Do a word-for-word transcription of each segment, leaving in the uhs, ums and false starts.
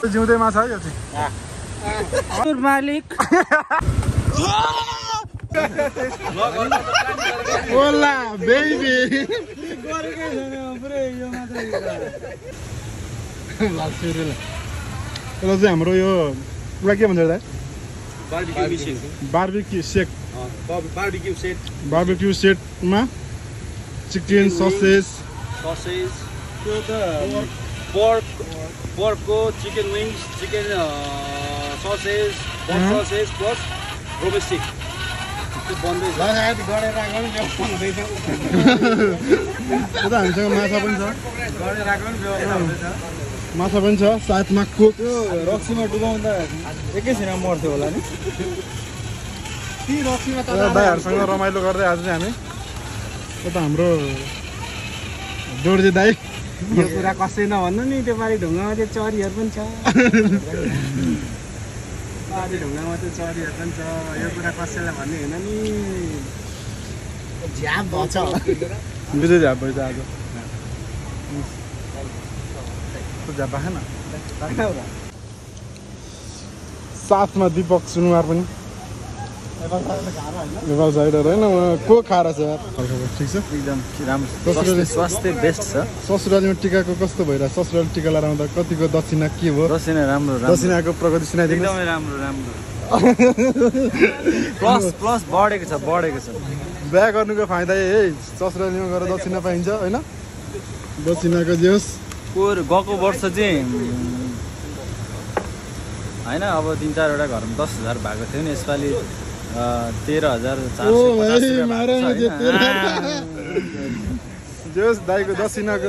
जिउँदै माछा है यो चाहिँ मालिक ओला बेबी यसलाई चाहिँ हाम्रो यो पुरा के भन्छ त बार्बिक्यू सेक बार्बिक्यू सेट बार्बिक्यू सेटमा चिकन ससेज ससेज त्यो त पर्क पर्कको chicken wings chicken sausage pork sausage plus रोबस्टिक त्यो बन्दैछ यता हामीसँग माछा पनि छ गरेर राख्नु पनि व्यवस्था हुँदैछ माछा पनि छ साथमा कोक त्यो रक्सीमा डुबाउँदा एकैछिनमा मर्थ्यो होला नि दाईहरूसँग रमाइलो गर्दै आज चाहिँ हामी यता हाम्रो जोड्जे दाई यो कुरा कसै नभन्नु नि त्यो पारि ढुङ्गामा त्यो चरीहरू पनि छ पारि ढुङ्गामा त्यो चरीहरू पनि छ यो कुरा कसैलाई भन्ने होइन नि झ्याप भन्छ विजय झ्याप भएछ आज झ्याप भएन साथमा दीपक सुनुवार पनि नेपाल साइडहरू होइन को खाएर छ यार ठिक छ एकदम राम्रो स्वास्थ्य बेस्ट छ ससुरालीमा टिकाको कस्तो भइरहेछ ससुराली टिका लगाएर आउँदा कतिको दक्षिणा के भयो दक्षिणा राम्रो दक्षिणाको प्रगति सुनाइदिनु एकदमै राम्रो राम्रो प्लस प्लस बढेको छ बढेको छ बिहा गर्नुको फाइदा यही ससुरालीमा गएर दक्षिणा पाइन्छ होइन दक्षिणाको जे होस् पोहोर गएको वर्ष चाहिँ होइन अब तिन चारवटा घरमा दस हजार भएको थियो नि यसपालि तेह्र हजार चार सय दाईको दक्षिणाको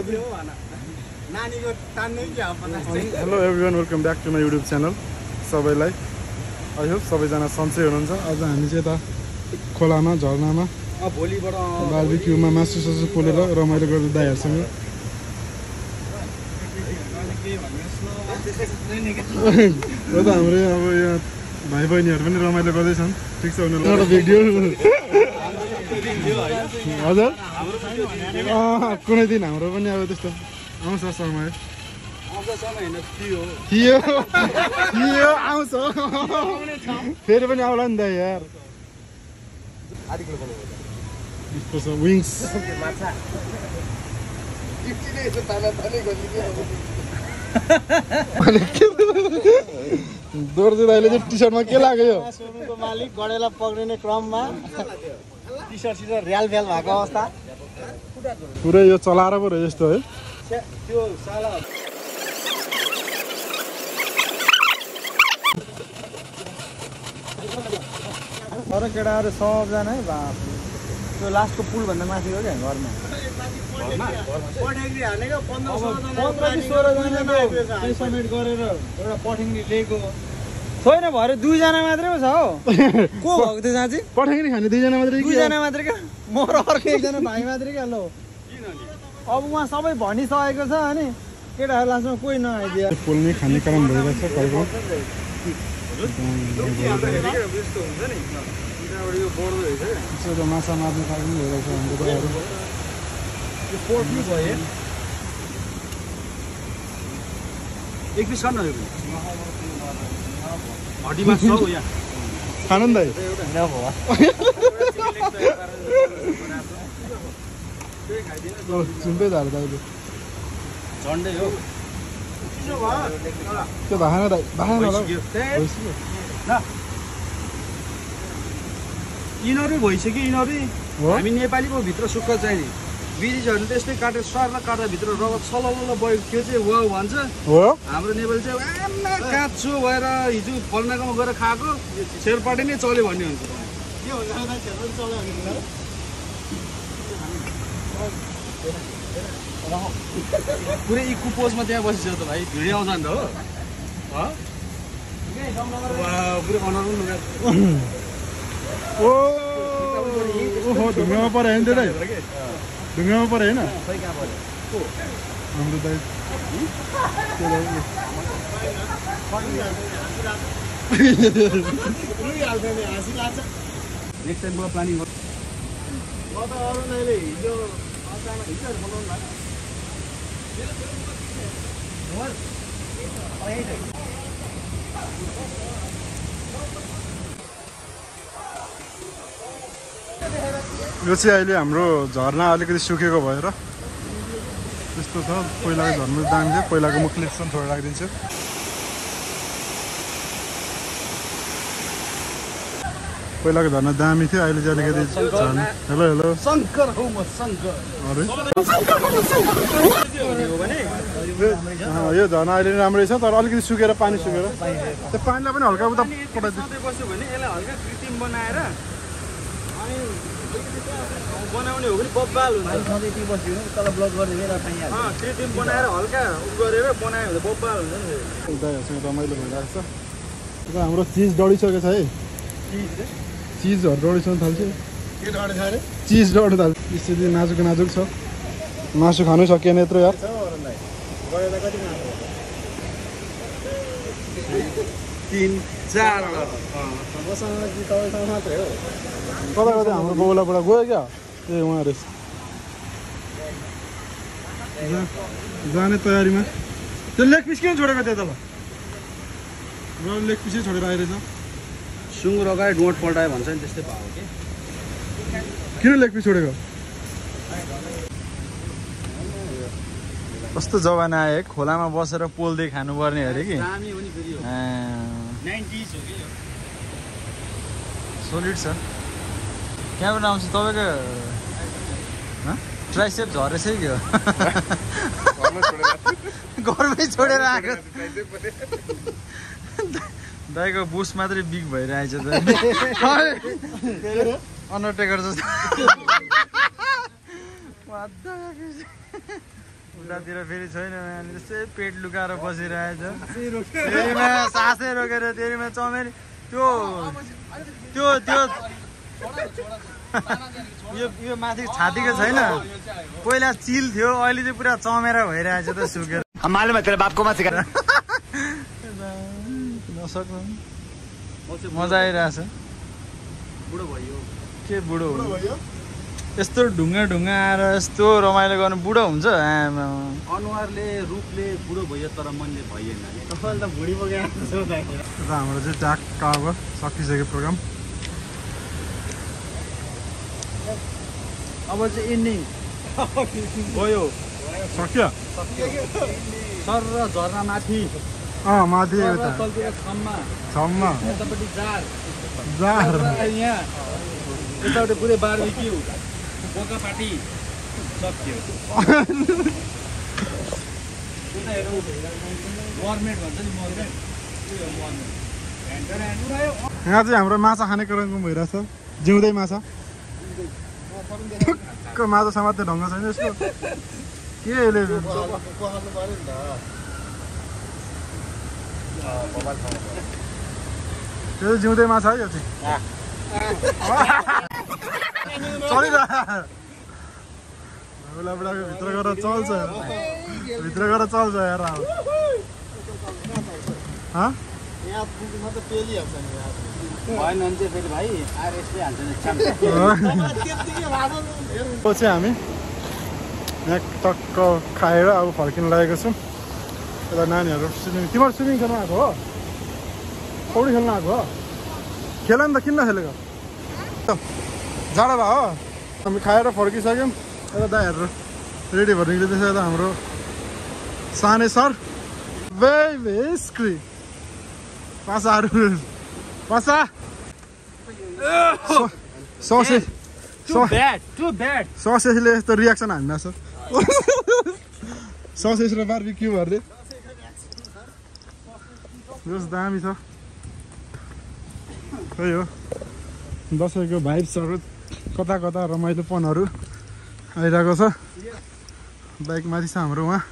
hello everyone welcome back to my YouTube channel सबैलाई आई होप सबैजना सन्चै हुनुहुन्छ आज हामी चाहिँ यता खोलामा झरनामा बार्बिक्यूमा मासु सासु पोलेर रमाइलो गर्दै दाईहरूसँग हो त हाम्रो अब यहाँ भाइ बहिनीहरू पनि रमाइलो गर्दैछन् ठिक छ उनीहरूलाई भिडियो हजुर कुनै दिन हाम्रो पनि अब त्यस्तो आउँछ समय थियो थियो आउँछ फेरि पनि आउला नि त यार यस्तो छ विङ्स दोर्जे दाइले चाहिँ टी सर्टमा के लाग्यो सोरुमको मालिक गडेला पक्रिने क्रममा टी सर्ट सिर्ट र्याल फ्याल भएको अवस्था पुरै यो चलाएर पो रह्यो यस्तो है त्यो साला अरू केटाहरू सबजना है बाप त्यो लास्टको पुलभन्दा माथि हो क्या घरमा समेट गरेर एउटा पठिङ्गी लिएको छैन भएर दुईजना मात्रै पो छ हो को भएको थियो जहाँ चाहिँ पठाइकन खाने दुईजना मात्रै दुईजना मात्रै क्या म र अर्को एकजना भाइ मात्रै क्या ल अब उहाँ सबै भनिसकेको छ अनि केटाहरू लास्टमा कोही नआइदियो पोल्ने खाने क्रम भइरहेछ घरको माछा मार्ने क्रम पनि भइरहेछ हाम्रो दाइहरू एक पिस खानु हड्डीमा छ यहाँ खानु नि दाइ सुन्दै झार दाइले झन्डै हो त्यो भएन दाइ भएन होला यिनीहरू भइसक्यो यिनीहरू हामी नेपाली पो भित्र सुक्ख चाहिने ब्रिटिसहरूले त्यस्तै काटेर स्वार्न काट्दा भित्र रगत सलल बगेको त्यो चाहिँ वा भन्छ हाम्रो नेपाली चाहिँ आमा काँचो भएर हिजो फल्नाकोमा गएर खाएको छेरपाटी नै चल्यो भन्ने हुन्छ पुरै इक्कु पोजमा त्यहाँ बसिसक्यो त भाइ भिडियो आउँछ नि त हो पुरै अनुहार पनि लुगा ओहो ढुङ्गामा पऱ्यो होइन त्यो दाइ ढुङ्गामा पऱ्यो होइन हाम्रो दाइ नेक्स्ट टाइमबाट प्लानिङ गर्नु हिजो यो चाहिँ अहिले हाम्रो झरना अलिकति सुकेको भएर त्यस्तो छ। पहिलाको झर्ना दामी थियो, पहिलाको म क्लिप्सन छोडेर राखिदिन्छु। पहिलाको झर्ना दामी थियो, अहिले चाहिँ अलिकति झर्ना। हेलो हेलो शङ्कर हौ म शङ्कर। यो झर्ना अहिले राम्रै छ, तर अलिकति सुकेर पानी सुकेर त्यो पानीलाई पनि हल्का उता पठाइदिनु बस्यो भने यसलाई हल्का कृत्रिम बनाएर अनि बनाउने हो भने बब्बाल हुन्छ। कृत्रिम बनाएर हल्का उ गरेर बनायो भने बब्बाल हुन्छ नि। दाइहरूसँग रमाइलो भइरहेको छ। र हाम्रो चिज डढिसकेको छ है, चिजहरू डढिसक्नु थाल्छ। चिज डढ्नु थाल्छ, स्थिति नाजुक नाजुक छ। मासु खानु सकिएन यत्रो यार। तिन चार कता कता हाम्रो बौलाबाट गयो क्या, ए उहाँ रहेछ जाने तयारीमा। त्यो लेग पिस किन छोडेको त्यो तल लेग पिसै छोडेर आइरहेछ। सुँगुर अगाडि डोट पल्टायो भन्छ नि, त्यस्तै भयो कि। किन लेग पिस छोडेको? कस्तो जमाना आयो, खोलामा बसेर पोल्दै खानुपर्ने अरे कि। सोलिड छ। क्यामेरा आउँछ तपाईँको ट्राइसेप झरेछ है क्या, घरमै छोडेर आएको। दाइको बुस मात्रै बिग भइरहेछ त, अन्डरटेकर जस्तो। उतातिर फेरि छैन, त्यस्तै पेट लुकाएर बसिरहेछ। तेरिमा सासै रोकेर तेरिमा चमेर त्यो त्यो त्यो यो यो माथि छातीको छैन, पहिला चिल थियो, अहिले चाहिँ पुरा चमेरा भइरहेछ त सुकेर। नसक्नु मजा आइरहेछ। बुढो भयो के बुढो हुनु, यस्तो ढुङ्गा ढुङ्गा आएर यस्तो रमाइलो गर्नु बुढो हुन्छ। अनुहारले रूपले बुढो भयो तर मनले भइएन। हाम्रो चाहिँ ट्याक अब सकिसक्यो प्रोग्राम। अब चाहिँ एन्डिङ गयो, सक्यो सर र झर्ना माथि, अँ माथि यता तलतिर छम्मा छम्मा यतापट्टि जार जार यहाँ यतापट्टि पुरै बारबिक्यू बोका पार्टी सक्यो। गभर्मेन्ट भन्छ नि, मर्मेन्ट। यहाँ चाहिँ हाम्रो माछा खाने क्रम भइरहेछ, जिउँदै माछा। ठुक्क माछा समात्ने ढङ्ग छैन यसको के यसले। त्यो जिउँदै माछा है यो चाहिँ। चलिरहेको बुढाको भित्र गएर चल्छ, भित्र गएर चल्छ यार। भएन भने चाहिँ फेरि भाइ आरएसले हाल्छ नि। चाहिँ हामी यहाँ टक्क खाएर अब फर्किन लागेको छौँ। यता नानीहरू स्विमिङ, तिमीहरू स्विमिङ खेल्नु आएको हो, पौडी खेल्नु आएको हो? खेल नि त, किन नखेलेको? जाडो भयो हो। हामी खाएर फर्किसक्यौँ। यता दाइहरू रेडी भएर निक्लिँदैछ। यता हाम्रो साने सर भेस्क्री पासाहरू पासा ससे ससेसले यस्तो रियाक्सन हान्दा छ। ससेस र बारबिक्यू भर्दै जस दामी छ। त्यही हो दसैँको भाइब्सहरू, कता कता रमाइलोपनहरू आइरहेको छ। बाइक माथि छ हाम्रो उहाँ,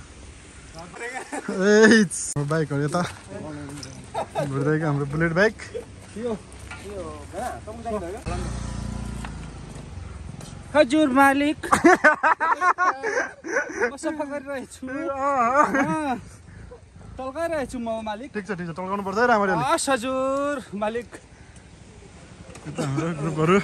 ए बाइकहरू यता घुर्दैको हाम्रो बुलेट बाइक। हजुर मालिक सफा गरिरहेछु, टल्काइरहेछु म मालिक। ठिक छ ठिक छ, टल्काउनु पर्छ है राम्ररी। हस् हजुर मालिक। हाम्रो ग्रुपहरू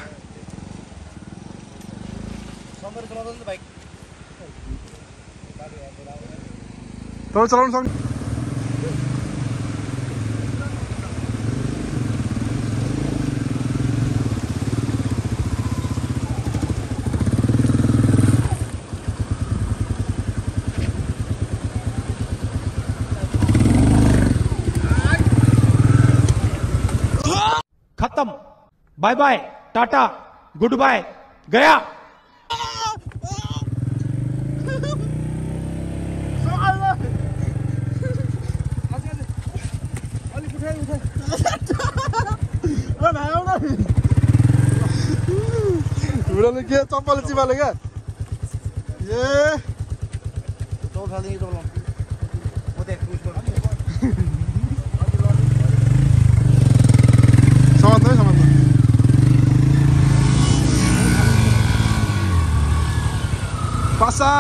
तपाईँ चलाउनु सक्नु। खत्म बाय बाय टाटा गुड बाय गया बुढाले के चप्पल चिपाले क्या ए समात्दै समात्दै पासा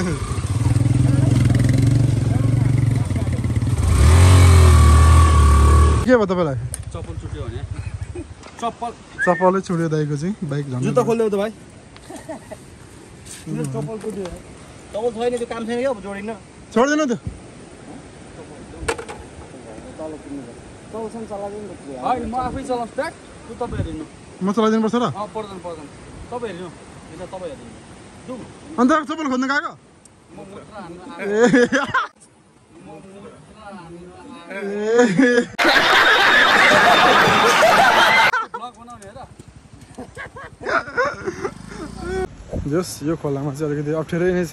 के भयो तपाईँलाई चप्पल छुट्यो भने चप्पल चप्पलै छुट्यो दाइको चाहिँ बाइक झन् जुत्ता खोल्देऊ त भाइ चप्पल छुट्यो चप्पल छैन त्यो काम छैन क्या जोडिन्न छोड्दैन त्यो होइन म आफै चलाउँछु ट्याक तँ तपाईँ हेरिनु म चलाइदिनु पर्छ र अँ पर्दैन पर्दैन तपाईँ हेरिनु यता तपाईँ हेरिनु जाउँ अन्त चप्पल खोज्न गएको म मुद्रा हान्नु ब्लग बनाउने हेर जस यो खोलामा चाहिँ अलिकति अप्ठ्यारै नै छ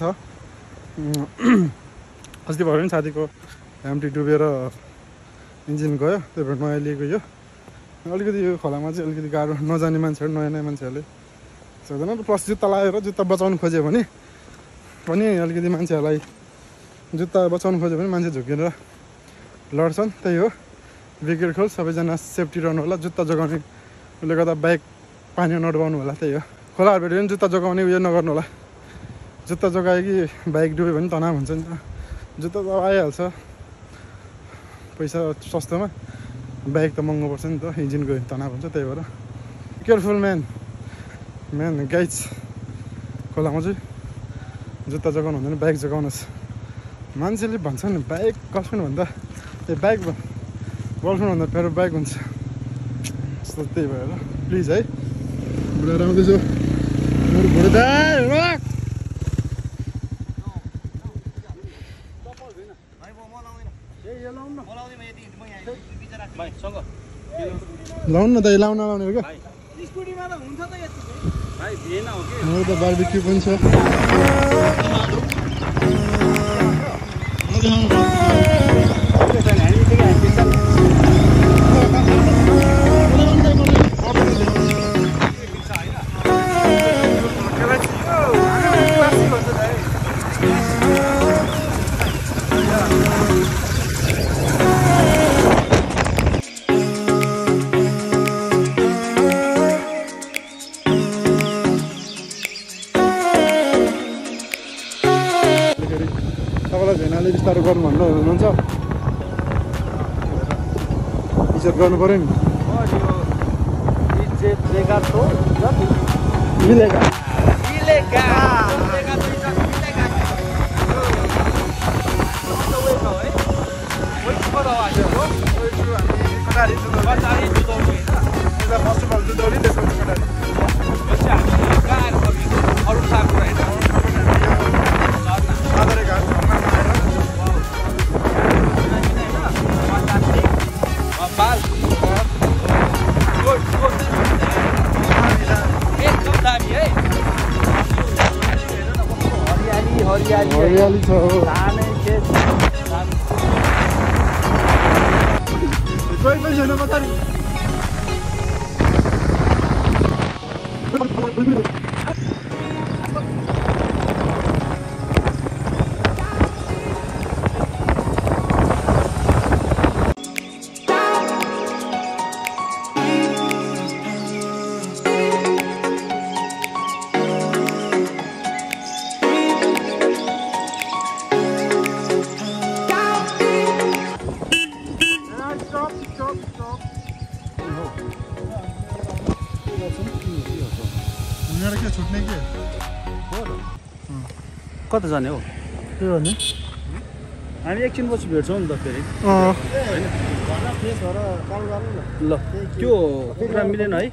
अस्ति भयो भने साथीको ह्याम्टी डुबेर इन्जिन गयो त्यही भएर नयाँ लिएको यो अलिकति यो खोलामा चाहिँ अलिकति गाह्रो नजाने मान्छेहरू नयाँ नयाँ मान्छेहरूले सक्दैन प्लस जुत्ता लगाएर जुत्ता बचाउनु खोज्यो भने पनि अलिकति मान्छेहरूलाई जुत्ता बचाउनु खोज्यो भने मान्छे झुकेर लड्छन् त्यही हो विकेट खोल सबैजना सेफ्टी रहनु होला जुत्ता जोगाउने उसले गर्दा बाइक पानीमा नडुबाउनु होला त्यही हो खोलाहरू भेट्यो भने जुत्ता जोगाउने उयो नगर्नु होला जुत्ता जोगायो कि बाइक डुब्यो भने तनाव हुन्छ नि त जुत्ता त आइहाल्छ पैसा सस्तोमा बाइक त महँगो पर्छ नि त इन्जिनको तनाव हुन्छ त्यही भएर केयरफुल म्यान म्यान गाइड्स खोलामा चाहिँ जुत्ता जोगाउनु हुँदैन बाइक जोगाउनुहोस् मान्छेले भन्छ नि बाइक गर्लफ्रेन्ड भन्दा ए बाइक गर्लफ्रेन्ड भन्दा फेरि बाइक हुन्छ जस्तो त्यही भएर प्लिज है बुढाएर आउँदैछु मेरो बुढादार लाउनु न त लाउन लाउने हो क्या मेरो त बार्बिक्यू पनि छ तपाईँलाई भेनाले बिस्तारो गर्नु भन्नु हुनुहुन्छ इज्जत गर्नु पऱ्यो नि मिलेगा हरियाली छ कोही पनि छैन पछाडि छुट्ने के कता जाने हो के गर्ने हामी एकछिन पछि भेट्छौँ नि त फेरि ल त्यो कुखुरा मिलेन है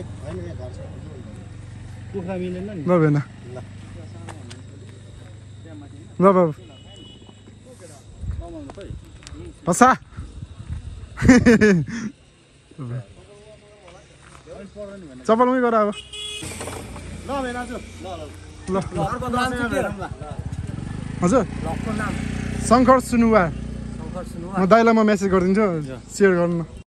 कुखुरा मिलेन नि ल भेना ल बाबु हसा चप्पलमै गर अब ल भेनाजु ल ल अर्को नाम चाहिँ के होला हजुर ब्लगको नाम शङ्कर सुनुवा शङ्कर सुनु म दाइलाई म मेसेज गरिदिन्छु सेयर गर्नु